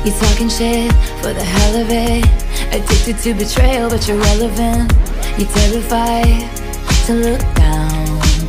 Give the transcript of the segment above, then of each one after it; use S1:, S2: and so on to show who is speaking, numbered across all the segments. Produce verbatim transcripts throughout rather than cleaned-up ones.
S1: You talking shit for the hell of it. Addicted to betrayal, but you're relevant. You're terrified to look down.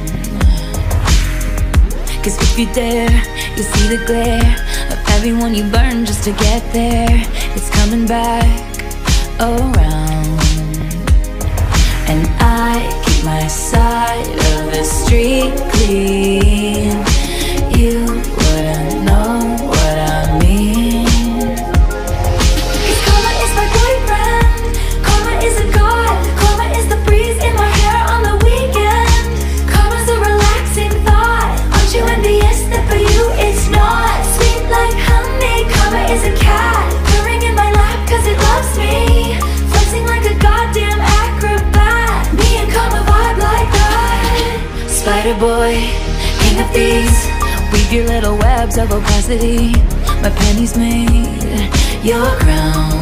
S1: Cause if you dare, you see the glare of everyone you burn just to get there. It's coming back around. And I keep my side of the street clean. You wouldn't know what I mean. Cause karma is my boyfriend. Karma is a god. Karma is the breeze in my hair on the weekend. Karma's a relaxing thought. Aren't you envious that for you it's not? Sweet like honey. Karma is a cat purring in my lap cause it loves me. Flexing like a goddamn acrobat. Me and karma vibe like that. Spider boy, king of thieves. Weave your little webs of opacity. My pennies made your crown.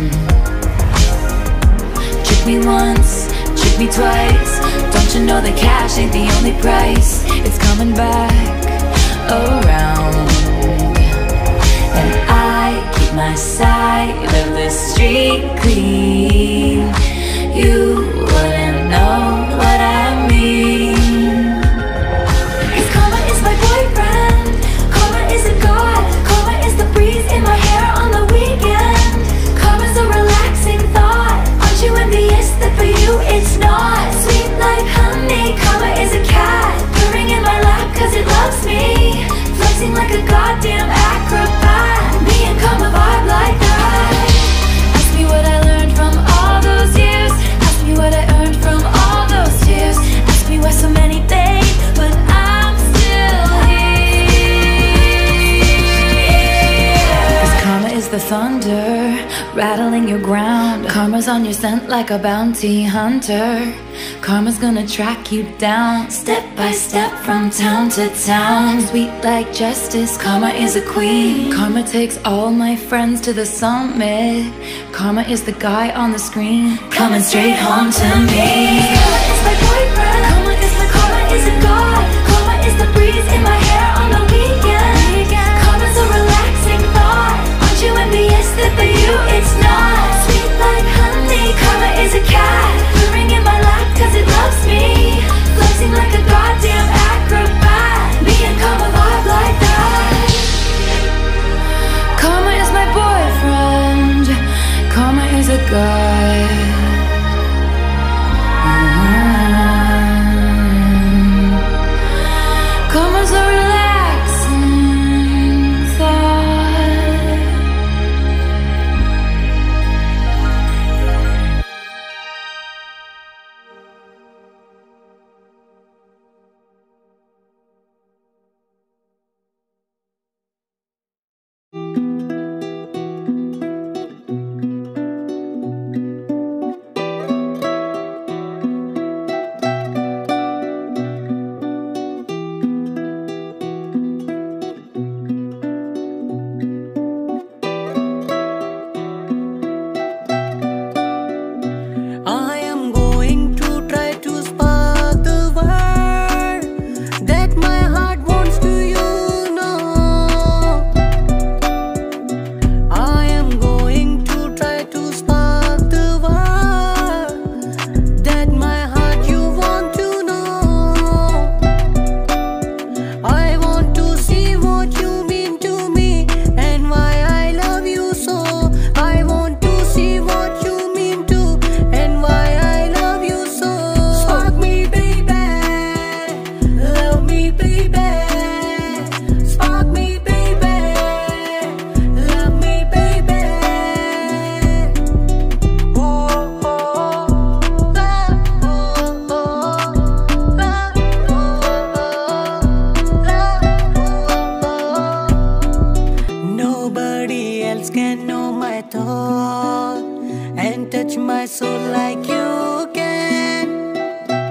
S1: Trick me once, trick me twice. Don't you know that cash ain't the only price? It's coming back around. And I keep my side of the street clean. You wouldn't know what I mean. In my hair on the weekend. Karma's a relaxing thought. Aren't you envious that for you it's not? Sweet like honey. Karma is a cat purring in my lap cause it loves me. Flexing like a goddamn acrobat. Me and karma vibe like that. Ask me what I learned from all those years. Ask me what I earned from all those tears. Ask me why so many fade, but I'm still the thunder, rattling your ground. Karma's on your scent like a bounty hunter. Karma's gonna track you down, step by step from town to town. Sweet like justice, karma is a queen. Karma takes all my friends to the summit. Karma is the guy on the screen, coming straight home to me. Karma is my boyfriend. Karma is my karma is a god. Karma is the breeze in my hair on the weekend. Karma's a relaxing thought. You envious that for you it's not? Sweet like honey. Karma is a cat purring in my lap cause it loves me. Flexing like a goddamn acrobat. Me and karma vibe like that. Karma is my boyfriend. Karma is a god. Mm-hmm. Karma's a relaxing thought.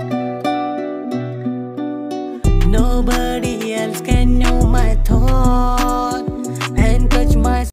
S2: Nobody else can know my thoughts.